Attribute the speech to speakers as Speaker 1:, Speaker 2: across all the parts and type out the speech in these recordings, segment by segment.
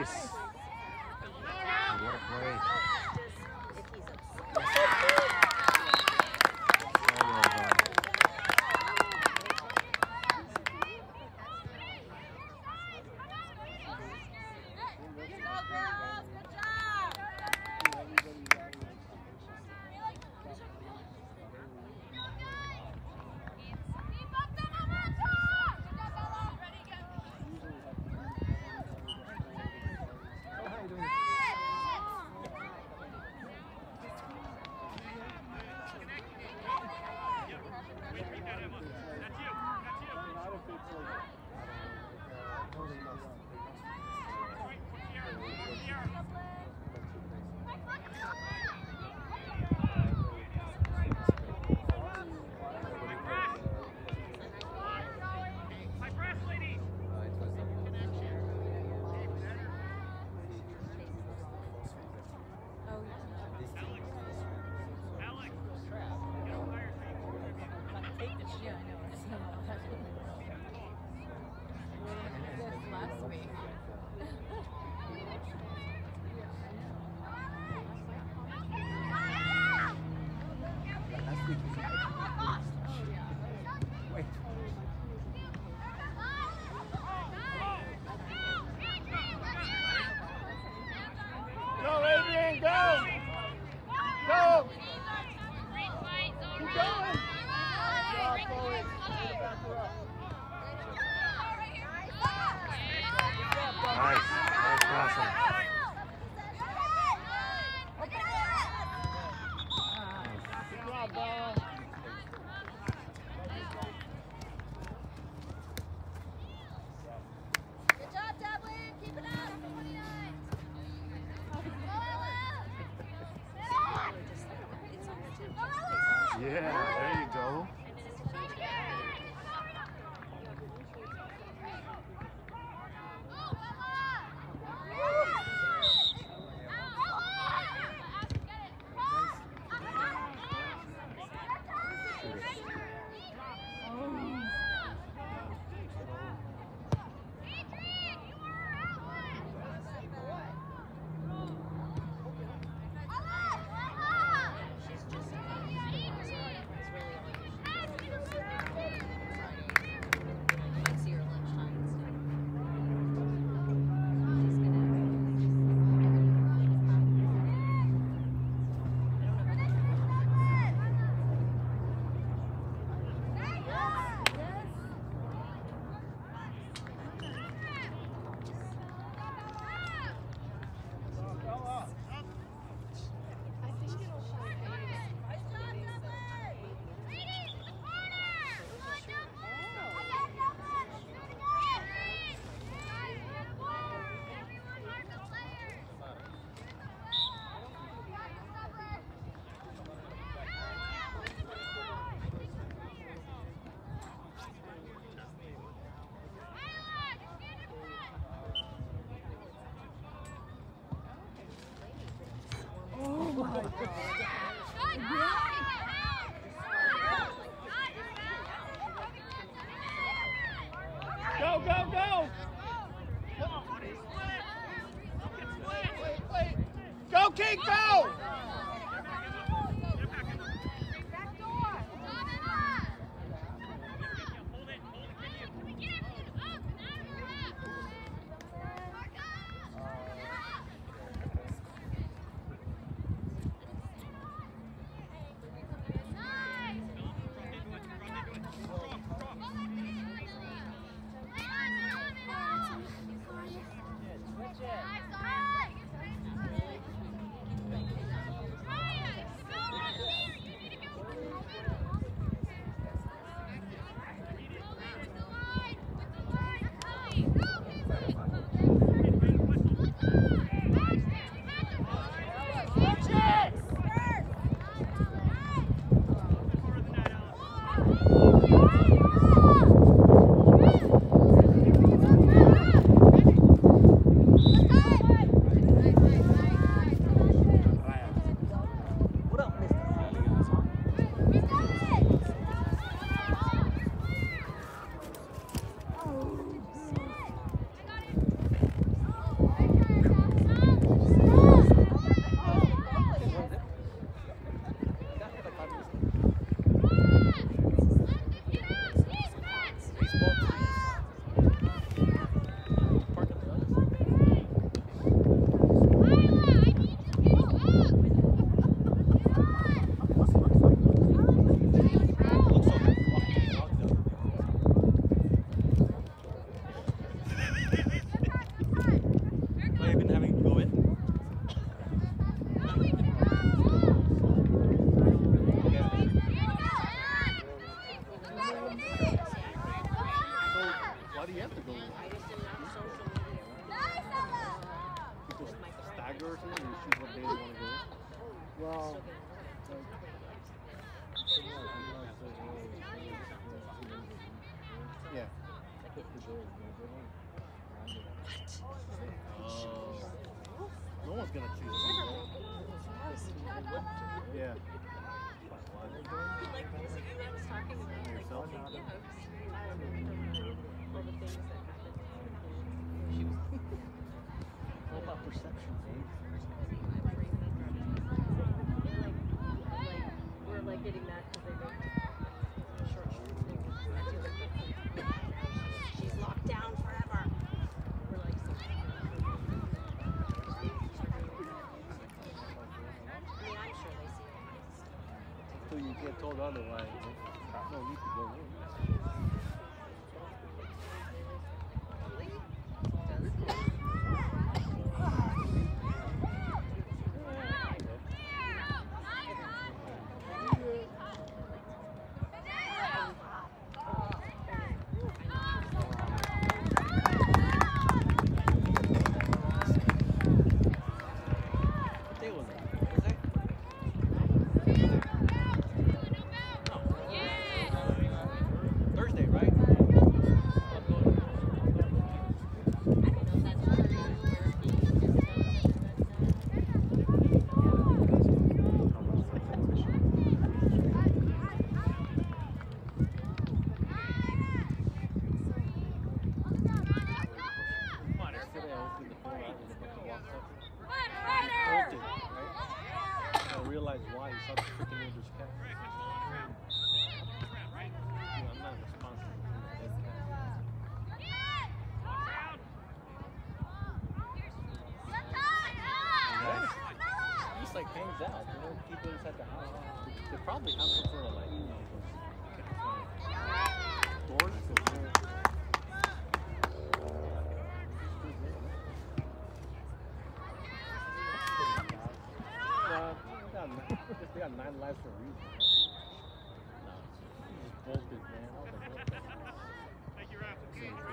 Speaker 1: Nice. What a play. Yeah, there you go.
Speaker 2: Go, go, go! Go, King, go!
Speaker 3: choose what day they want to go.
Speaker 1: Well, yeah. No one's gonna choose it. Yeah.
Speaker 4: Like this, I was talking about like,
Speaker 1: Yourself?
Speaker 4: yeah, all the things that happened. She was
Speaker 3: All about perception,
Speaker 4: we're like getting mad because they don't short. She's locked down forever. We're like, I mean, I'm sure they see it.
Speaker 3: until you get told otherwise. No need to go in. What day was it? Thursday? Thursday, right? Yesterday I opened the phone out and the book walked up. He pulled it, right? I realized why. He saw the freaking neighbor's cat. I'm not responsible for the dead cat. He just like hangs out, you know, people inside the house. They probably have some sort of like, you know, doors. They got 9 lives for a reason. No, he just bolted, man. I was like, what the
Speaker 2: Thank you, Raf.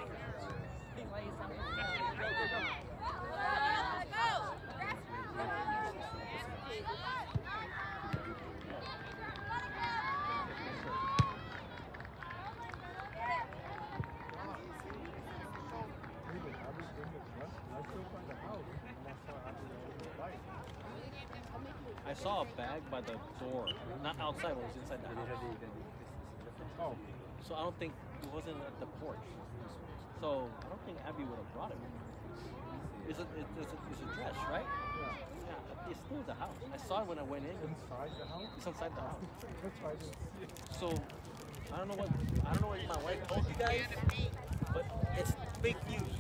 Speaker 3: I saw a bag by the door, not outside, but it was inside the house.
Speaker 1: Oh.
Speaker 3: So I don't think it wasn't at the porch. So I don't think Abby would have brought it. It's a dress, right? Yeah. It's still in the house. I saw it when I went in.
Speaker 1: Inside the house?
Speaker 3: It's inside the house.
Speaker 1: That's why I didn't see it.
Speaker 3: So I don't know what my wife told you guys, but it's fake news.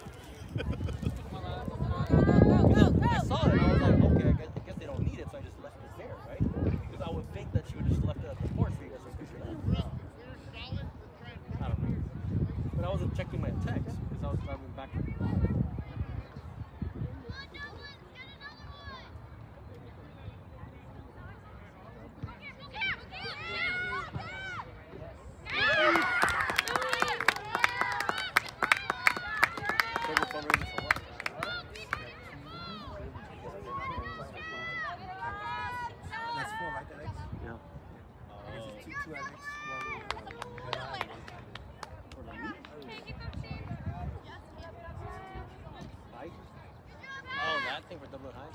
Speaker 3: I saw it and I was like, okay, I guess they don't need it, so I just left it there, right? Because I would think that she would just left it at the porch for you guys to pick it up. I don't know. But I wasn't checking my text because I was driving back from the car.
Speaker 1: That's 4, right? The next?
Speaker 3: Yeah.
Speaker 1: This is 2 next one.
Speaker 3: For the week? Bike? Oh, that thing for double high?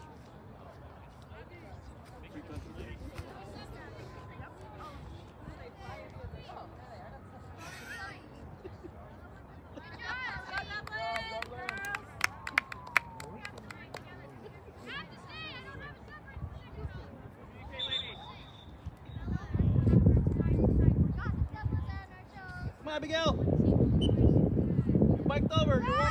Speaker 3: Come on, Abigail! You biked over, you're warmed up.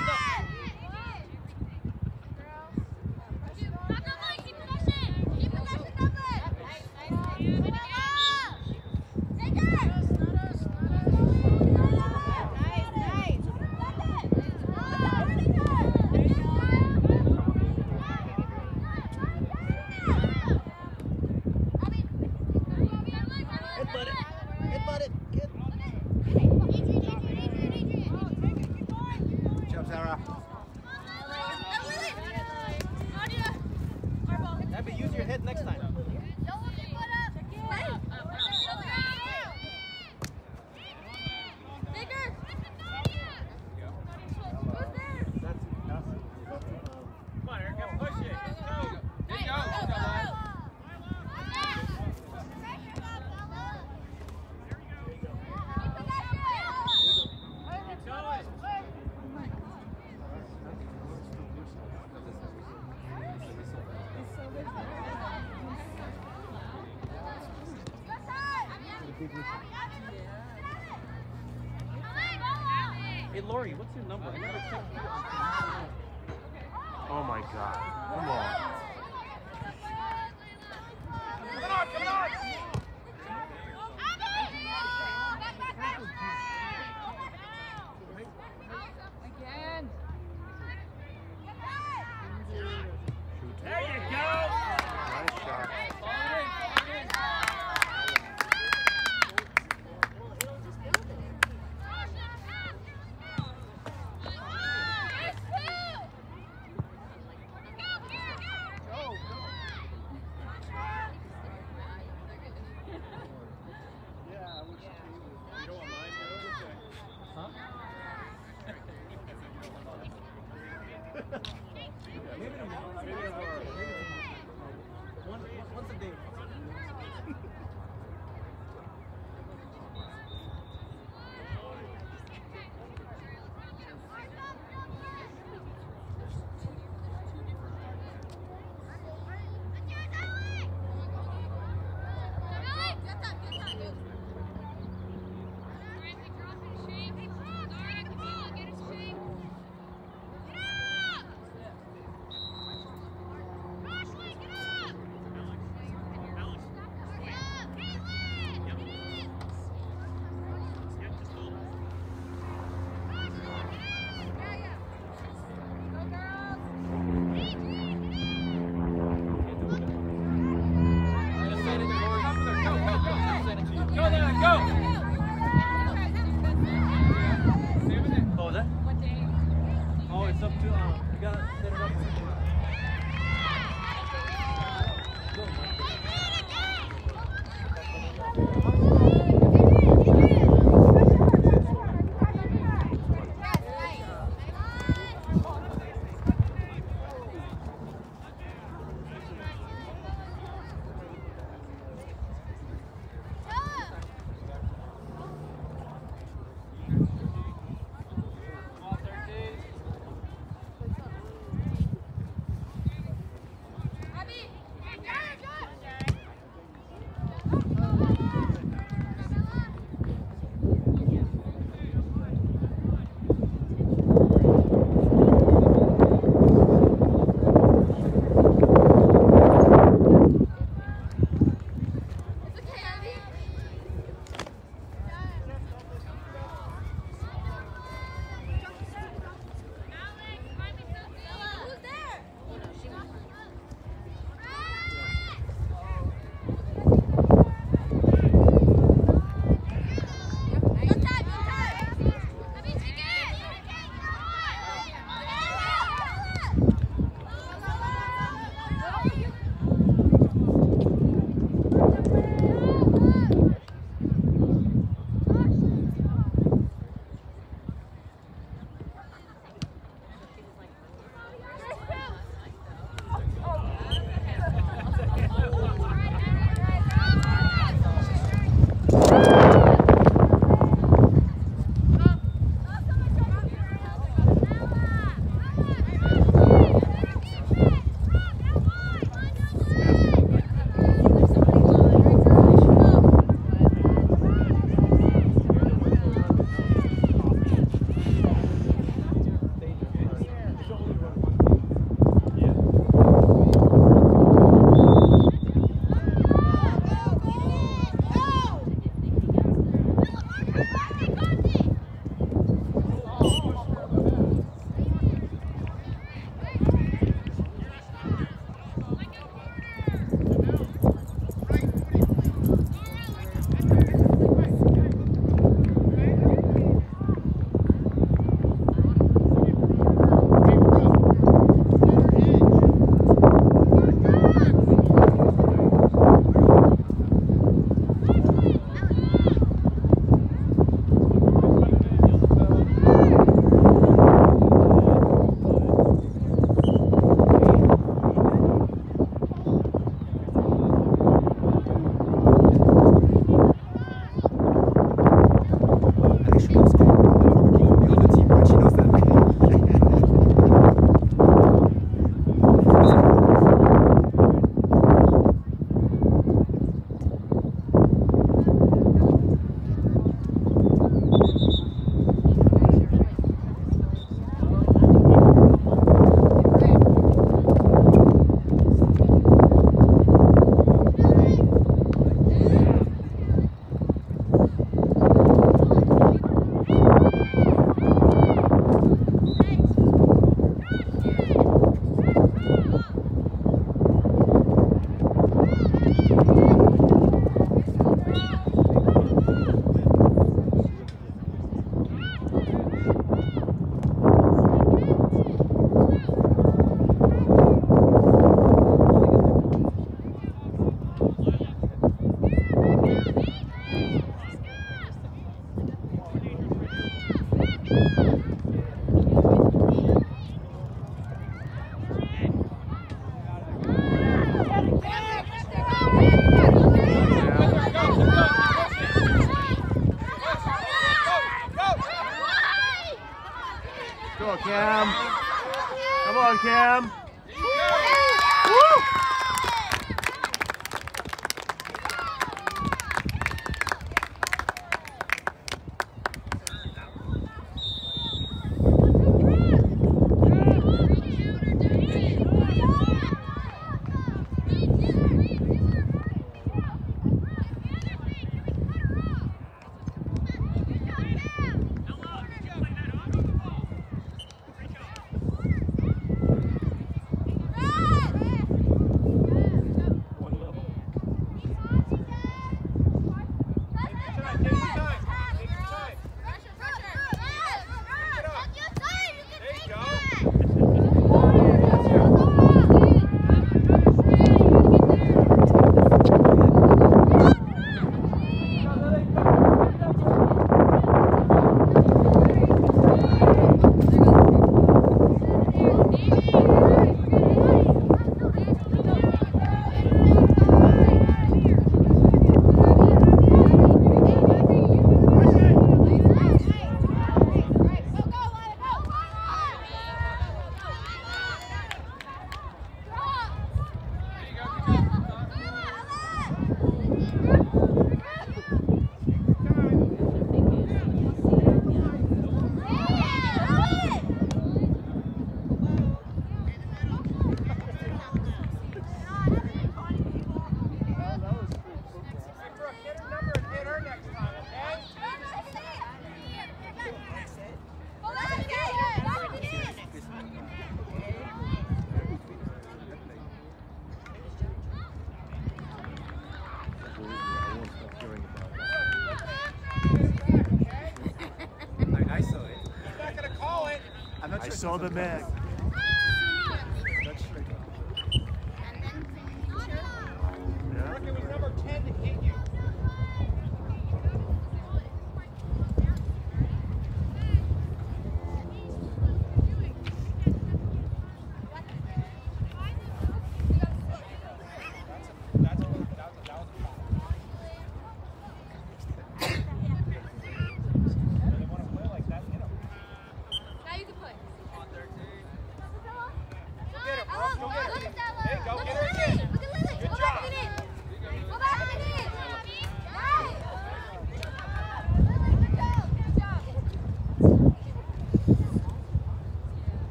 Speaker 3: Headbutt it, kid.
Speaker 1: Good job, Sarah.
Speaker 3: Hey Lori, what's your number? I never checked you.
Speaker 5: Oh my God. Come on.
Speaker 2: Come on, come on!
Speaker 6: Again.
Speaker 2: There you go!
Speaker 5: Nice shot.
Speaker 1: Once a day.
Speaker 3: Oh, is that?
Speaker 6: What day?
Speaker 3: Oh, it's up to, you gotta set it up.
Speaker 5: Go, Cam. Come on, Cam. I saw the mag.
Speaker 2: It was number 10 to hit you.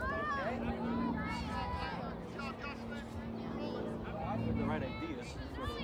Speaker 3: The right idea.